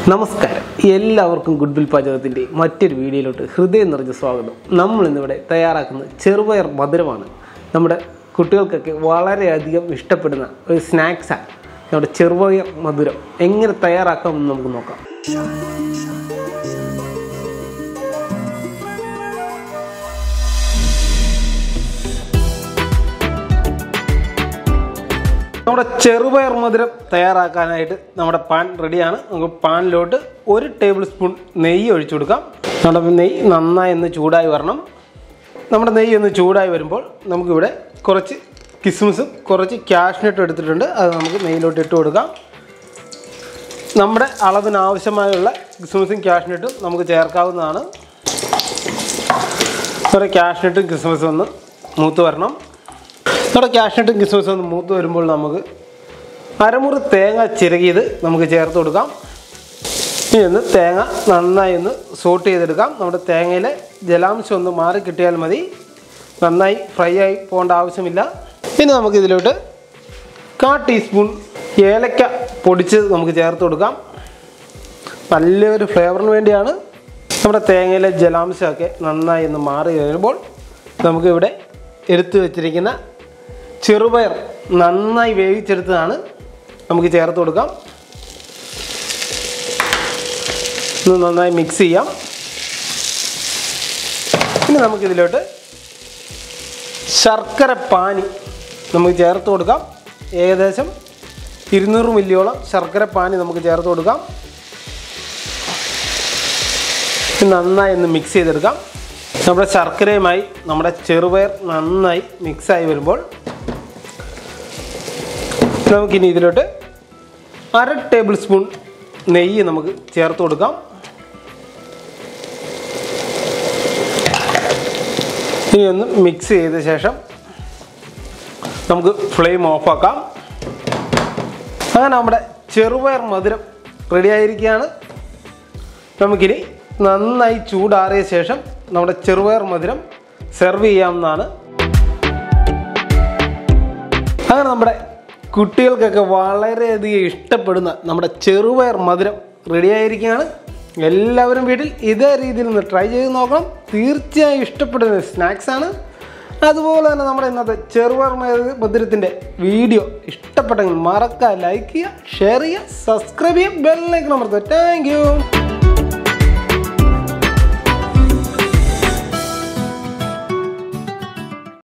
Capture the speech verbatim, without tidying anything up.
നമസ്കാരം, എല്ലാവർക്കും ഗുഡ്വിൽ പാചകത്തിൻ്റെ മറ്റൊരു വീഡിയോയിലോട്ട് ഹൃദയം നിറഞ്ഞ സ്വാഗതം. നമ്മൾ ഇന്നിവിടെ തയ്യാറാക്കുന്ന ചെറുപയർ മധുരമാണ്. നമ്മുടെ കുട്ടികൾക്കൊക്കെ വളരെയധികം ഇഷ്ടപ്പെടുന്ന ഒരു സ്നാക്സാണ് നമ്മുടെ ചെറുപയർ മധുരം. എങ്ങനെ തയ്യാറാക്കാമെന്ന് നമുക്ക് നോക്കാം. നമ്മുടെ ചെറുപയർ മധുരം തയ്യാറാക്കാനായിട്ട് നമ്മുടെ പാൻ റെഡിയാണ്. നമുക്ക് പാനിലോട്ട് ഒരു ടേബിൾ സ്പൂൺ നെയ്യ് ഒഴിച്ചു കൊടുക്കാം. നമ്മുടെ നെയ്യ് നന്നായി ഒന്ന് ചൂടായി വരണം. നമ്മുടെ നെയ്യ് ഒന്ന് ചൂടായി വരുമ്പോൾ നമുക്കിവിടെ കുറച്ച് കിസ്മിസും കുറച്ച് കാഷ്നട്ടും എടുത്തിട്ടുണ്ട്. അത് നമുക്ക് നെയ്യിലോട്ട് ഇട്ട് കൊടുക്കാം. നമ്മുടെ അളവിനാവശ്യമായുള്ള കിസ്മിസും കാഷ്നട്ടും നമുക്ക് ചേർക്കാവുന്നതാണ്. നമ്മുടെ കാഷ്നട്ടും കിസ്മിസും ഒന്ന് മൂത്ത് വരണം. നമ്മുടെ കാഷ്നട്ടും കിസ്മിസും ഒന്ന് മൂത്ത് വരുമ്പോൾ നമുക്ക് അരമുറി തേങ്ങ ചിരകിയത് നമുക്ക് ചേർത്ത് കൊടുക്കാം. ഇനി ഒന്ന് തേങ്ങ നന്നായി ഒന്ന് സോട്ട് ചെയ്തെടുക്കാം. നമ്മുടെ തേങ്ങയിലെ ജലാംശം ഒന്ന് മാറി കിട്ടിയാൽ മതി. നന്നായി ഫ്രൈ ആയി പോകേണ്ട ആവശ്യമില്ല. ഇനി നമുക്കിതിലോട്ട് കാ ടീസ്പൂൺ ഏലക്ക പൊടിച്ച് നമുക്ക് ചേർത്ത് കൊടുക്കാം. നല്ലൊരു ഫ്ലേവറിന് വേണ്ടിയാണ്. നമ്മുടെ തേങ്ങയിലെ ജലാംശമൊക്കെ നന്നായി ഒന്ന് മാറി വരുമ്പോൾ നമുക്കിവിടെ എടുത്തു വച്ചിരിക്കുന്ന ചെറുപയർ നന്നായി വേവിച്ചെടുത്തതാണ് നമുക്ക് ചേർത്ത് കൊടുക്കാം. ഇത് നന്നായി മിക്സ് ചെയ്യാം. ഇനി നമുക്കിതിലോട്ട് ശർക്കര പാനി നമുക്ക് ചേർത്ത് കൊടുക്കാം. ഏകദേശം ഇരുന്നൂറ് മില്ലിയോളം ശർക്കര പാനി നമുക്ക് ചേർത്ത് കൊടുക്കാം. നന്നായി ഒന്ന് മിക്സ് ചെയ്തെടുക്കാം. നമ്മുടെ ശർക്കരയുമായി നമ്മുടെ ചെറുപയർ നന്നായി മിക്സായി വരുമ്പോൾ നമുക്കിനി ഇതിലോട്ട് അര ടേബിൾ സ്പൂൺ നെയ്യ് നമുക്ക് ചേർത്ത് കൊടുക്കാം. ഇനി ഒന്ന് മിക്സ് ചെയ്ത ശേഷം നമുക്ക് ഫ്ലെയിം ഓഫാക്കാം. അങ്ങനെ നമ്മുടെ ചെറുപയർ മധുരം റെഡി ആയിരിക്കുകയാണ്. നമുക്കിനി നന്നായി ചൂടാറിയ ശേഷം നമ്മുടെ ചെറുപയർ മധുരം സെർവ് ചെയ്യാവുന്നതാണ്. അങ്ങനെ നമ്മുടെ കുട്ടികൾക്കൊക്കെ വളരെയധികം ഇഷ്ടപ്പെടുന്ന നമ്മുടെ ചെറുപയർ മധുരം റെഡിയായിരിക്കുകയാണ്. എല്ലാവരും വീട്ടിൽ ഇതേ രീതിയിൽ ഒന്ന് ട്രൈ ചെയ്ത് നോക്കണം. തീർച്ചയായും ഇഷ്ടപ്പെടുന്ന സ്നാക്സാണ്. അതുപോലെ തന്നെ നമ്മുടെ ഇന്നത്തെ ചെറുപയർ മധുരത്തിൻ്റെ വീഡിയോ ഇഷ്ടപ്പെട്ടെങ്കിൽ മറക്കാതെ ലൈക്ക് ചെയ്യുക, ഷെയർ ചെയ്യുക, സബ്സ്ക്രൈബ് ചെയ്യുക, ബെൽ ഐക്കൺ അമർത്തുക. Thank U.